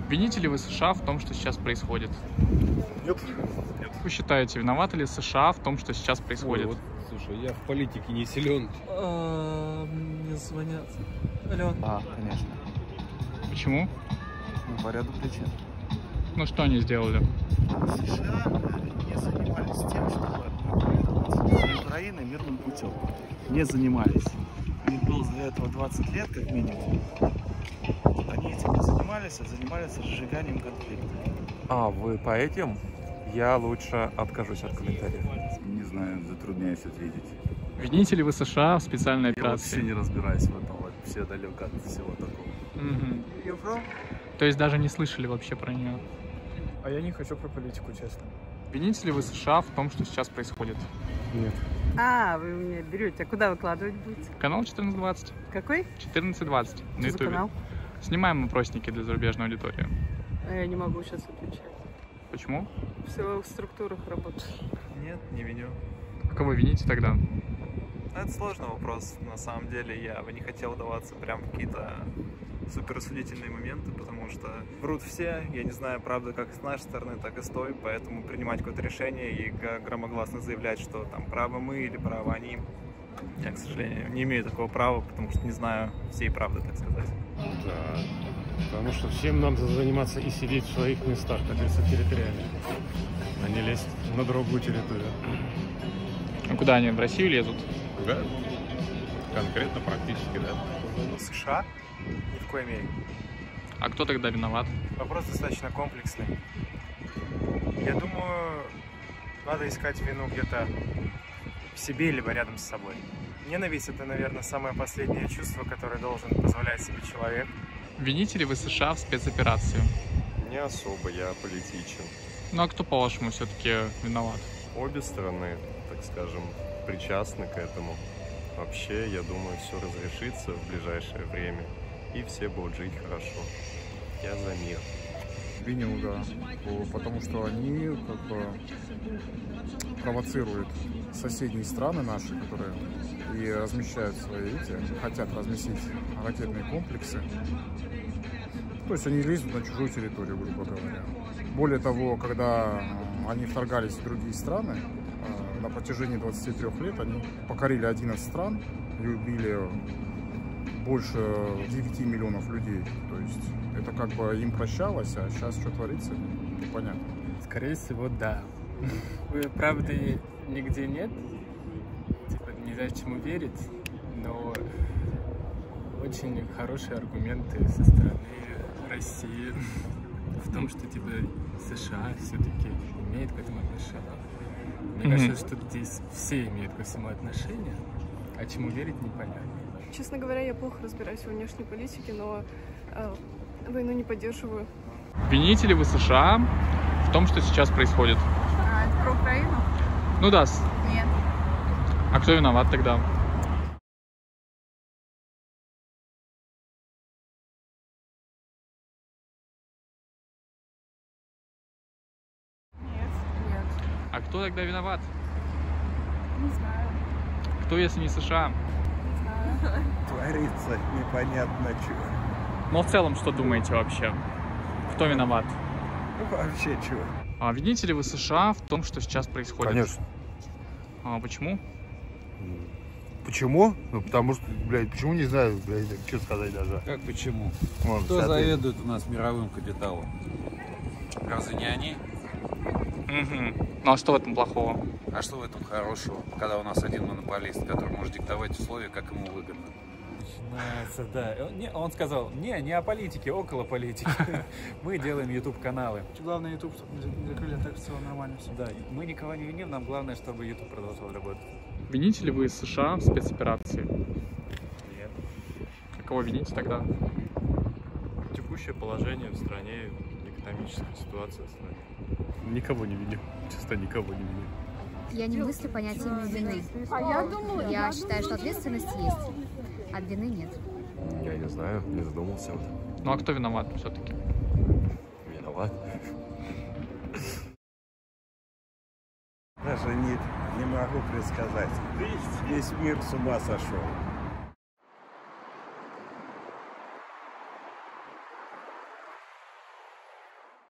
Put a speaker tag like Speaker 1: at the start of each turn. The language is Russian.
Speaker 1: Вините ли вы США в том, что сейчас происходит?
Speaker 2: Нет.
Speaker 1: Вы считаете, виноваты ли США в том, что сейчас происходит?
Speaker 2: Ой, вот, слушай, я в политике не силен.
Speaker 3: Мне звонят. Алло.
Speaker 4: Да, конечно.
Speaker 1: Почему?
Speaker 4: Ну, по ряду причин.
Speaker 1: Ну, что они сделали?
Speaker 4: США не занимались тем, чтобы с Украиной мирным путем. Не занимались. У них было для этого 20 лет, как минимум. Они этим не занимались, а занимались разжиганием конфликта.
Speaker 5: А, вы по этим? Я лучше откажусь от комментариев.
Speaker 6: Не знаю, затрудняюсь ответить.
Speaker 1: Вините ли вы США в специальной
Speaker 6: Я
Speaker 1: операции?
Speaker 6: вообще не разбираюсь в этом, вообще далеко от всего такого.
Speaker 1: Угу. То есть даже не слышали вообще про нее?
Speaker 3: А я не хочу про политику, честно.
Speaker 1: Вините ли вы США в том, что сейчас происходит?
Speaker 2: Нет.
Speaker 7: А, вы у меня берете. А куда выкладывать будете?
Speaker 1: Канал 1420.
Speaker 7: Какой?
Speaker 1: 1420 на
Speaker 7: Что за
Speaker 1: ютубе.
Speaker 7: канал?
Speaker 1: Снимаем опросники для зарубежной аудитории.
Speaker 7: А я не могу сейчас отвечать.
Speaker 1: Почему?
Speaker 7: В силовых структурах работаю.
Speaker 8: Нет, не виню.
Speaker 1: А кого вините тогда?
Speaker 8: Это сложный вопрос. На самом деле я бы не хотел удаваться прям в какие-то суперосудительные моменты, потому что врут все. Я не знаю, правда, как с нашей стороны, так и с той, поэтому принимать какое-то решение и громогласно заявлять, что там правы мы или правы они, я, к сожалению, не имею такого права, потому что не знаю всей правды, так сказать.
Speaker 2: Да. Потому что всем надо заниматься и сидеть в своих местах, как говорится, территориально, а не лезть на другую территорию.
Speaker 1: А куда они, в Россию лезут?
Speaker 2: Да. Конкретно, практически, да.
Speaker 3: США? Ни в коей мере.
Speaker 1: А кто тогда виноват?
Speaker 3: Вопрос достаточно комплексный. Я думаю, надо искать вину где-то в себе, либо рядом с собой. Ненависть — это, наверное, самое последнее чувство, которое должен позволять себе человек.
Speaker 1: Вините ли вы США в спецоперации?
Speaker 5: Не особо, я политичен.
Speaker 1: Ну а кто, по-вашему, все-таки виноват?
Speaker 5: Обе стороны, так скажем, причастны к этому. Вообще, я думаю, все разрешится в ближайшее время, и все будут жить хорошо. Я за мир.
Speaker 9: Винил, да. Потому что они как бы провоцируют соседние страны наши, которые и размещают хотят разместить ракетные комплексы. То есть они лезут на чужую территорию, грубо говоря. Более того, когда они вторгались в другие страны, на протяжении 23 лет они покорили 11 стран и убили больше 9 миллионов людей. То есть это как бы им прощалось, а сейчас что творится, непонятно.
Speaker 10: Скорее всего, да. Правды нигде нет. Типа, не знаю, чему верить, но очень хорошие аргументы со стороны России в том, что типа США все-таки имеет к этому отношение. Мне кажется, что здесь все имеют ко всему отношение, а чему верить непонятно.
Speaker 11: Честно говоря, я плохо разбираюсь в внешней политике, но войну не поддерживаю.
Speaker 1: Вините ли вы США в том, что сейчас происходит?
Speaker 12: Это про Украину?
Speaker 1: Ну да.
Speaker 12: Нет.
Speaker 1: А кто виноват тогда?
Speaker 12: Нет.
Speaker 1: А кто тогда виноват?
Speaker 12: Не знаю.
Speaker 1: Кто, если не США?
Speaker 12: Не знаю.
Speaker 6: Творится непонятно чего.
Speaker 1: Но в целом, что думаете вообще? Кто виноват?
Speaker 6: Вообще чего?
Speaker 1: А вините ли вы США в том, что сейчас происходит?
Speaker 2: Конечно.
Speaker 1: А почему?
Speaker 2: Почему? Ну, потому что, блядь, почему не знаю, блядь, что сказать даже.
Speaker 13: Как почему?
Speaker 2: Может,
Speaker 13: Кто заведует у нас мировым капиталом? Разве не они?
Speaker 1: Угу. Ну а что в этом плохого?
Speaker 13: А что в этом хорошего, когда у нас один монополист, который может диктовать условия, как ему выгодно?
Speaker 10: Начинается, да. Он сказал, не о политике, около политики. Мы делаем YouTube-каналы.
Speaker 3: Главное, YouTube, чтобы не закрыли, так что нормально все.
Speaker 10: Да, мы никого не виним, нам главное, чтобы YouTube продолжал работать.
Speaker 1: Вините ли вы США в спецоперации?
Speaker 8: Нет.
Speaker 1: А кого вините тогда?
Speaker 5: Текущее положение в стране, экономическая ситуация в стране. Никого не виню, честно, никого не виню.
Speaker 12: Я не мыслю понятиями вины. Я считаю, что ответственность есть, а вины нет.
Speaker 5: Я не знаю, не задумался.
Speaker 1: Ну а кто виноват все-таки?
Speaker 5: Виноват.
Speaker 6: Даже не могу предсказать. Весь мир с ума сошел.